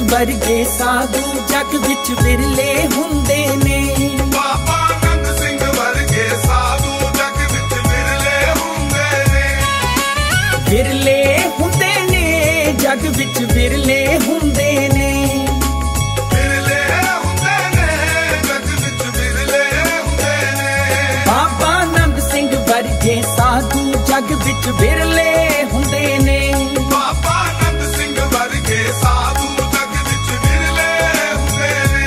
वर्गे साधु जग विच विरले हुंदे ने। बाबा नंद सिंह वर्गे साधु जग विच विरले हुंदे ने। विरले हुंदे ने जग विच विरले हुंदे ने। विरले हुंदे ने जग विच विरले हुंदे ने। बाबा नंद सिंह वर्गे साधु जग विच विरले हुंदे ने। बाबा नंद सिंह वर्गे साधु जग विच विरले हुंदे ने।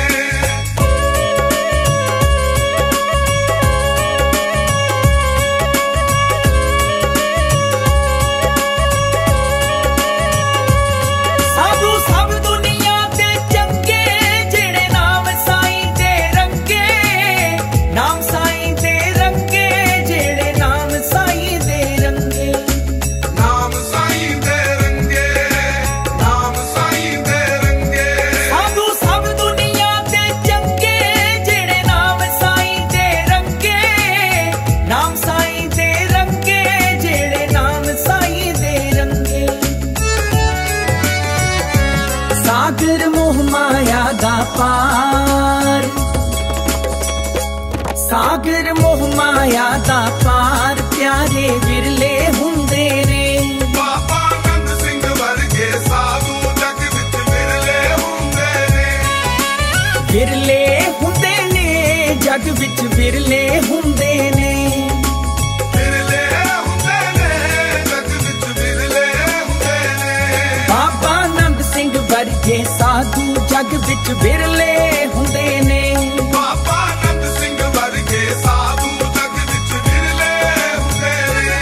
साधु सब दुनिया दे चंगे जेड़े नाम साईं दे रंगे। नाम साईं दे रंगे जेड़े नाम साईं दे रंगे। नाम साईं दे रंगे। नाम साईं दे रंगे। साधु सब दुनिया दे चंगे जेड़े नाम साईं दे रंगे। नाम साईं दे रंगे जेड़े नाम साईं दे रंगे। सागर मोह माया दा पार। सागर मोह माया दा पार प्यारे विरले हुंदे ने। बाबा नंद सिंह वर्गे साधु जग विच विरले हुंदे ने। विरले हुंदे ने जग विच विरले हुंदे ने। विरले हुंदे ने जग विच विरले हुंदे ने। बाबा नंद सिंह वर्गे साधु जग विच विरले हुंदे ने। बाबा नंद सिंह वर्गे साधु जग विच विरले हुंदे ने।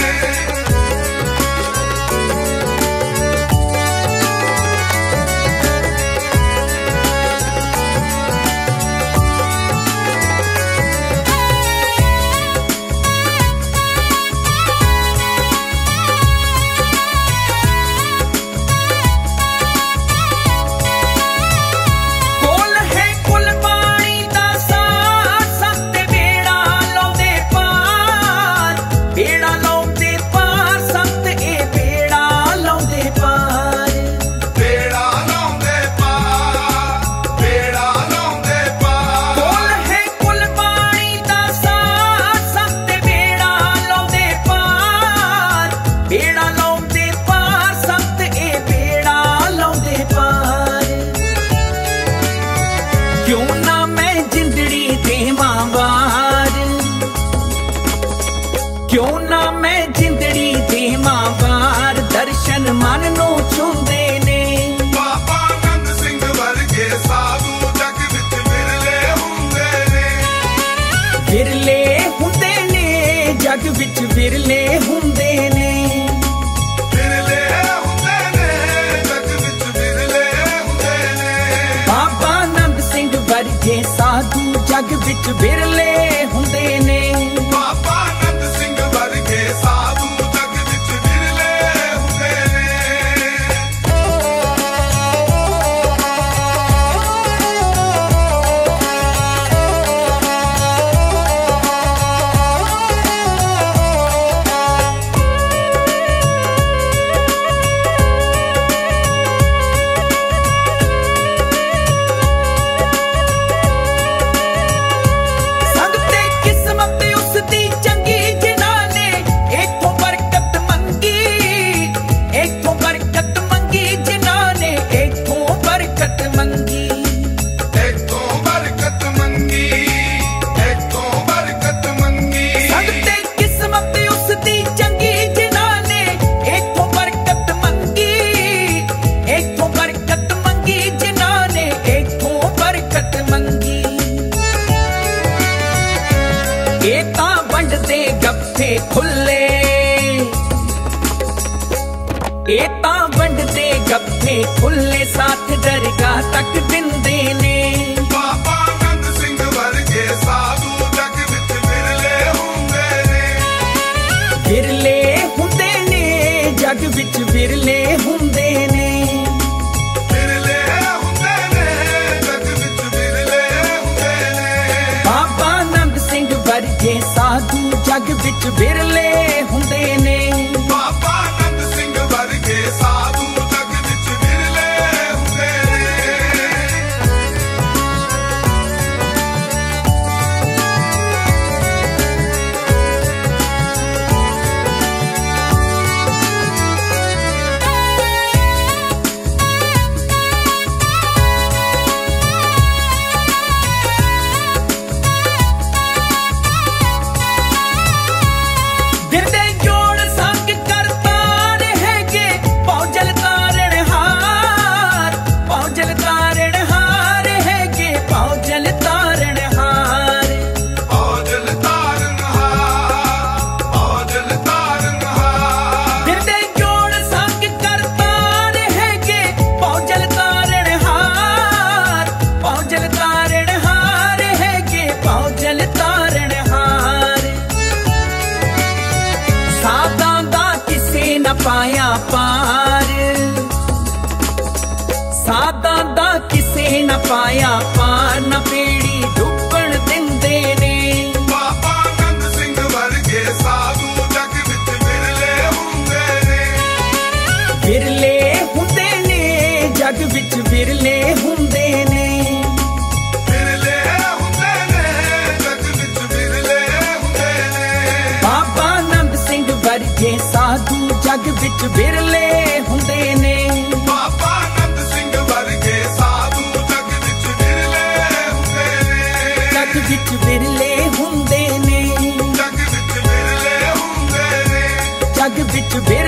कोल है कुल पानी दा सार सत बेड़ा लाउंदे पार। बेड़ा लाउंदे पार सत ए बेड़ा लाउंदे पार। बेड़ा लाउंदे पार। बेड़ा लाउंदे पार। कोल है कुल पानी दा सार सत बेड़ा लाउंदे पार। बेड़ा लाउंदे पार सत ए बेड़ा लाउंदे पार। क्यों ना मैं जिंदड़ी देवां वार। क्यों ना मैं जिंदड़ी देवां वार दर्शन मन नू छूंदे ने। बाबा नंद सिंह वर्गे साधु जग विच विरले हुंदे ने। विरले हुंदे ने जग विच विरले हुंदे ने। विरले हुंदे ने जग विच विरले हुंदे ने। बाबा नंद सिंह वर्गे साधु जग विच विरले हुंदे ने। बाबा नंद सिंह वर्गे साधु जग विच विरले हुंदे ने। संगते किस्मत उसदी चंगी जिन्हां ने इथों बरकत मंगी। इथों बरकत मंगी जिन्हां ने इथों बरकत मंगी। इथों बरकत मंगी। इथों बरकत मंगी। संगते किस्मत उसदी चंगी जिन्हां ने इथों बरकत मंगी। इथों बरकत मंगी जिन्हां ने इथों बरकत मंगी। ਇਹ ਤਾਂ ਵੰਡਦੇ ਗੱਫੇ ਖੁੱਲੇ। ਇਹ ਤਾਂ ਵੰਡਦੇ ਗੱਫੇ ਖੁੱਲੇ ਸਾਥ ਦਰਗਾਹ ਤੱਕ ਦਿੰਦੇ ਨੇ। ਬਾਬਾ ਨੰਦ ਸਿੰਘ ਵਰਗੇ ਸਾਧੂ ਜਗ ਵਿਚ ਵਿਰਲੇ ਹੁੰਦੇ ਨੇ। ਵਿਰਲੇ ਹੁੰਦੇ ਨੇ ਜਗ ਵਿੱਚ ਵਿਰਲੇ ਹੁੰਦੇ ਨੇ। ਵਿਰਲੇ ਹੁੰਦੇ ਨੇ ਜਗ ਵਿਚ ਵਿਰਲੇ ਹੁੰਦੇ ਨੇ। ਬਾਬਾ ਨੰਦ ਸਿੰਘ ਵਰਗੇ ਸਾਧੂ ਜਗ ਵਿੱਚ ਵਿਰਲੇ ਹੁੰਦੇ ਨੇ। ਬਾਬਾ ਨੰਦ ਸਿੰਘ ਵਰਗੇ ਸਾਧੂ ਜਗ ਵਿਚ ਵਿਰਲੇ ਹੁੰਦੇ पार। सादा दा किसे न पाया पार, न पेड़ी डुबण दिंदे ने। बाबा नंद सिंह वर्गे साधु जग विच विरले हुंदे ने। विरले हुंदे ने, जग विच विरले हुंदे ने। विरले हुंदे ने, जग विच विरले हुंदे ने। बाबा नंद सिंह वर्गे साधु जग विच विरले हुंदे ने। बाबा नंद सिंह वर्गे साधु जग विच विरले हुंदे ने। जग विच विरले हुंदे ने। जग विच विरले हुंदे ने। जग विच विरले